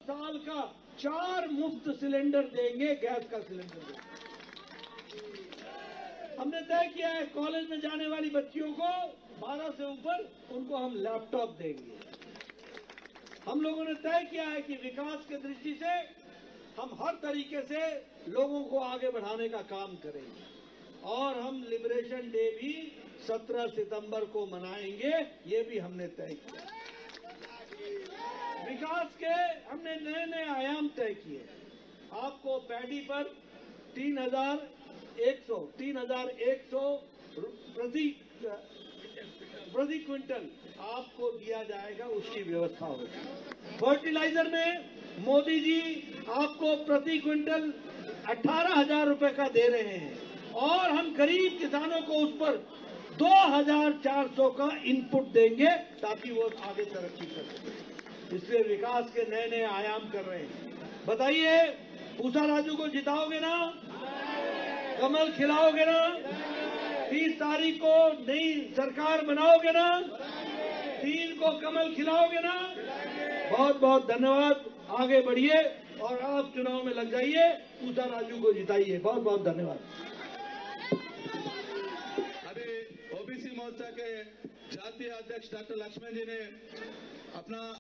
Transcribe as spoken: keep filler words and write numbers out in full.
साल का चार मुफ्त सिलेंडर देंगे, गैस का सिलेंडर देंगे। हमने तय किया है कॉलेज में जाने वाली बच्चियों को बारह से ऊपर उनको हम लैपटॉप देंगे। हम लोगों ने तय किया है कि विकास की दृष्टि से हम हर तरीके से लोगों को आगे बढ़ाने का काम करेंगे और हम लिबरेशन डे भी सत्रह सितंबर को मनाएंगे, ये भी हमने तय किया। विकास के हमने नए नए आयाम तय किए। आपको पैडी पर तीन हजार एक सौ तीन हजार एक सौ प्रति प्रति क्विंटल आपको दिया जाएगा, उसकी व्यवस्था होगी। फर्टिलाइजर में मोदी जी आपको प्रति क्विंटल अठारह हजार रुपए का दे रहे हैं और हम गरीब किसानों को उस पर दो हजार चार सौ का इनपुट देंगे ताकि वो आगे तरक्की कर सके। इसलिए विकास के नए नए आयाम कर रहे हैं। बताइए, पूसा राजू को जिताओगे ना? कमल खिलाओगे ना? तीस तारीख को नई सरकार बनाओगे ना? तीन को कमल खिलाओगे ना? बहुत बहुत धन्यवाद। आगे बढ़िए और आप चुनाव में लग जाइए, पूसा राजू को जिताइए। बहुत बहुत धन्यवाद। अभी ओबीसी मोर्चा के जातीय अध्यक्ष डॉक्टर लक्ष्मण जी ने अपना